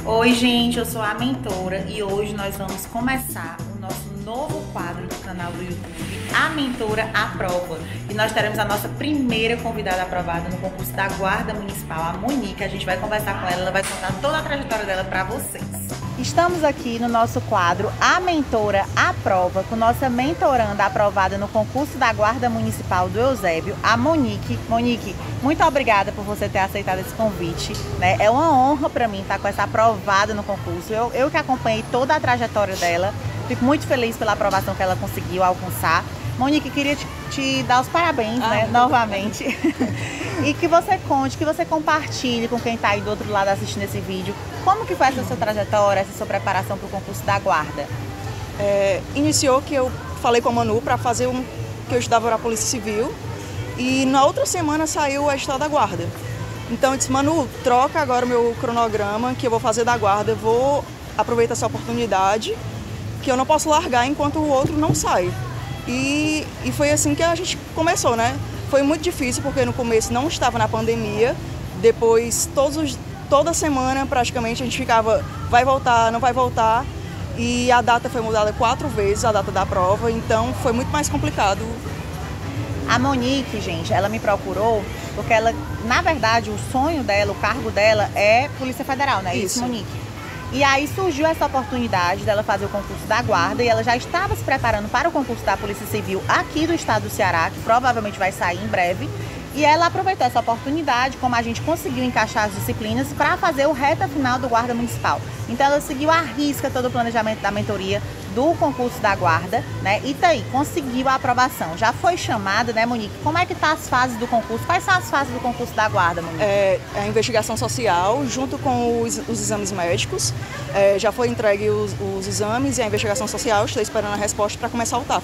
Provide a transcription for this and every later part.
Oi gente, eu sou a mentora e hoje nós vamos começar o nosso novo quadro do canal do YouTube, A Mentora Aprova. E nós teremos a nossa primeira convidada aprovada no concurso da Guarda Municipal, a Monique. A gente vai conversar com ela vai contar toda a trajetória dela para vocês. Estamos aqui no nosso quadro A Mentora Aprova, com nossa mentoranda aprovada no concurso da Guarda Municipal do Eusébio, a Monique. Monique, muito obrigada por você ter aceitado esse convite, né? É uma honra para mim estar com essa aprovada no concurso. Eu que acompanhei toda a trajetória dela, fico muito feliz pela aprovação que ela conseguiu alcançar. Monique, queria te dar os parabéns, né, novamente. E que você conte, que você compartilhe com quem está aí do outro lado assistindo esse vídeo, como que foi essa sua trajetória, essa sua preparação para o concurso da Guarda? Iniciou que eu falei com a Manu para fazer que eu estudava na Polícia Civil e na outra semana saiu o edital da Guarda. Então eu disse, Manu, troca agora o meu cronograma que eu vou fazer da Guarda, eu vou aproveitar essa oportunidade que eu não posso largar enquanto o outro não sai. E foi assim que a gente começou, né? Foi muito difícil porque no começo não estava na pandemia, depois toda semana praticamente a gente ficava, vai voltar, não vai voltar, e a data foi mudada 4 vezes, a data da prova, então foi muito mais complicado. A Monique, gente, ela me procurou porque ela, na verdade, o sonho dela, o cargo dela é Polícia Federal, né? Isso, Monique. E aí surgiu essa oportunidade dela fazer o concurso da Guarda e ela já estava se preparando para o concurso da Polícia Civil aqui do estado do Ceará, que provavelmente vai sair em breve. E ela aproveitou essa oportunidade, como a gente conseguiu encaixar as disciplinas, para fazer o reta final do Guarda Municipal. Então ela seguiu à risca todo o planejamento da mentoria do concurso da Guarda, né? E tá aí, conseguiu a aprovação. Já foi chamada, né, Monique? Como é que tá as fases do concurso? Quais são as fases do concurso da Guarda, Monique? A investigação social, junto com os exames médicos. Já foi entregue os exames e a investigação social. Estou esperando a resposta para começar o TAF.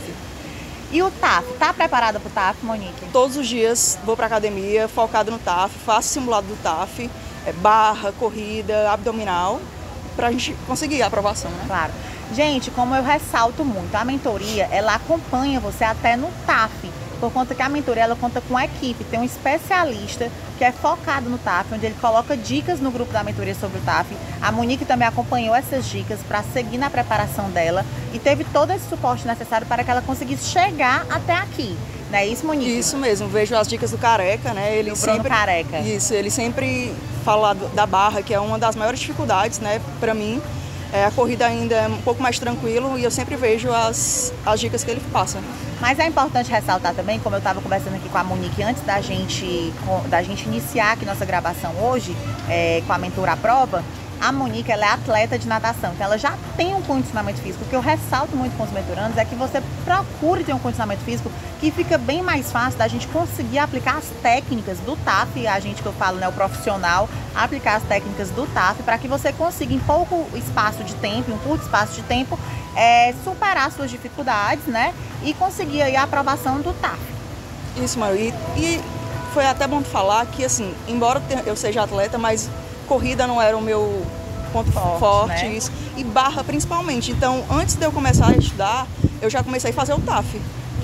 E o TAF? Tá preparada para o TAF, Monique? Todos os dias vou para academia, focado no TAF, faço simulado do TAF, barra, corrida, abdominal, para a gente conseguir a aprovação, né? Claro. Gente, como eu ressalto muito, a mentoria, ela acompanha você até no TAF, por conta que a mentoria, ela conta com a equipe, tem um especialista que é focado no TAF, onde ele coloca dicas no grupo da mentoria sobre o TAF. A Monique também acompanhou essas dicas para seguir na preparação dela e teve todo esse suporte necessário para que ela conseguisse chegar até aqui. Não é isso, Monique? Isso mesmo, vejo as dicas do Careca, né? Ele sempre Careca. Isso, ele sempre fala da barra, que é uma das maiores dificuldades, né, para mim. A corrida ainda é um pouco mais tranquilo e eu sempre vejo as dicas que ele passa. Mas é importante ressaltar também, como eu estava conversando aqui com a Monique antes da gente iniciar aqui nossa gravação hoje, com a Mentora Aprova, a Monique, ela é atleta de natação, então ela já tem um condicionamento físico. O que eu ressalto muito com os mentorandos é que você procure ter um condicionamento físico que fica bem mais fácil da gente conseguir aplicar as técnicas do TAF, a gente que eu falo, né, o profissional, aplicar as técnicas do TAF para que você consiga em pouco espaço de tempo, em um curto espaço de tempo, superar suas dificuldades, né, e conseguir aí a aprovação do TAF. Isso, Maru, e foi até bom falar que, assim, embora eu seja atleta, mas corrida não era o meu ponto forte, né? Isso, e barra principalmente. Então, antes de eu começar a estudar, eu já comecei a fazer o TAF.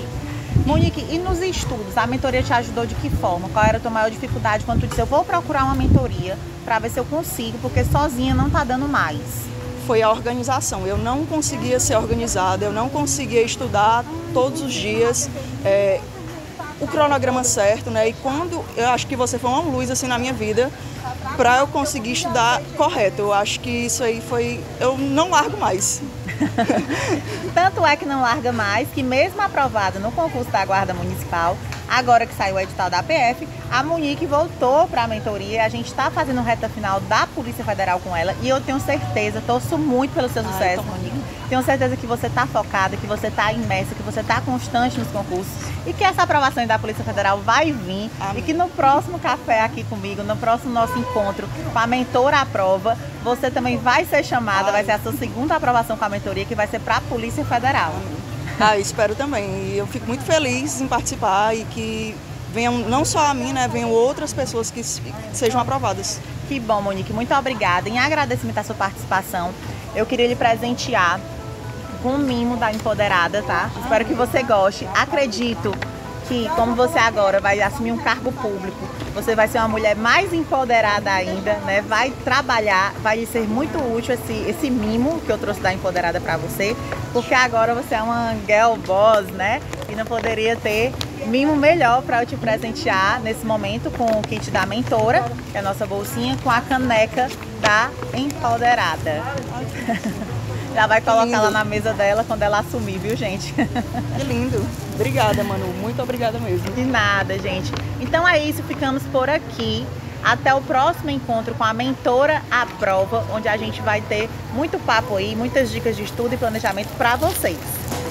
Monique, e nos estudos, a mentoria te ajudou de que forma? Qual era a tua maior dificuldade quando tu disse, eu vou procurar uma mentoria para ver se eu consigo, porque sozinha não tá dando mais? Foi a organização. Eu não conseguia ser organizada, eu não conseguia estudar todos os dias, o cronograma certo, né? E quando eu acho que você foi uma luz assim na minha vida para eu conseguir estudar correto. Eu acho que isso aí eu não largo mais. Tanto é que não larga mais, que mesmo aprovada no concurso da Guarda Municipal, agora que saiu o edital da PF, a Monique voltou para a mentoria. A gente está fazendo reta final da Polícia Federal com ela e eu tenho certeza, torço muito pelo seu sucesso, Monique. Tenho certeza que você está focada, que você está imersa, que você está constante nos concursos e que essa aprovação da Polícia Federal vai vir. Amém. E que no próximo café aqui comigo, no próximo nosso encontro com a Mentora Aprova, você também vai ser chamada, vai ser a sua segunda aprovação com a mentoria, que vai ser para a Polícia Federal. Espero também. E eu fico muito feliz em participar e que venham, não só a mim, né, venham outras pessoas que sejam aprovadas. Que bom, Monique. Muito obrigada. Em agradecimento à sua participação, eu queria lhe presentear com um mimo da Empoderada, tá? Espero que você goste. Acredito que, como você agora vai assumir um cargo público, você vai ser uma mulher mais empoderada ainda, né? Vai trabalhar, vai lhe ser muito útil esse mimo que eu trouxe da Empoderada para você, porque agora você é uma girl boss, né? E não poderia ter mimo melhor para eu te presentear nesse momento com o kit da mentora, que é a nossa bolsinha, com a caneca da Empoderada. Já vai colocar lá na mesa dela quando ela assumir, viu, gente? Que lindo. Obrigada, Manu. Muito obrigada mesmo. De nada, gente. Então é isso, ficamos por aqui. Até o próximo encontro com a Mentora à Prova, onde a gente vai ter muito papo aí, muitas dicas de estudo e planejamento para vocês.